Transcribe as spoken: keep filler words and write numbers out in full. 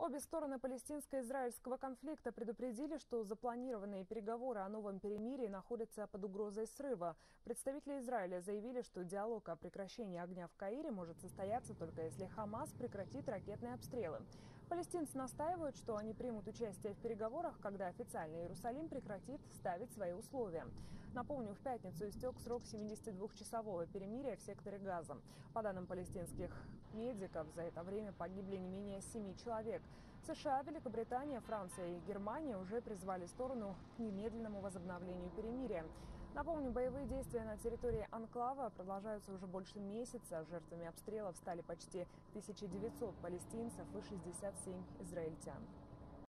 Обе стороны палестинско-израильского конфликта предупредили, что запланированные переговоры о новом перемирии находятся под угрозой срыва. Представители Израиля заявили, что диалог о прекращении огня в Каире может состояться только если Хамас прекратит ракетные обстрелы. Палестинцы настаивают, что они примут участие в переговорах, когда официальный Иерусалим прекратит ставить свои условия. Напомню, в пятницу истек срок семидесятидвухчасового перемирия в секторе Газа. По данным палестинских медиков, за это время погибли не менее семи человек. США, Великобритания, Франция и Германия уже призвали сторону к немедленному возобновлению перемирия. Напомню, боевые действия на территории анклава продолжаются уже больше месяца. Жертвами обстрелов стали почти тысяча девятьсот палестинцев и шестьдесят семь израильтян.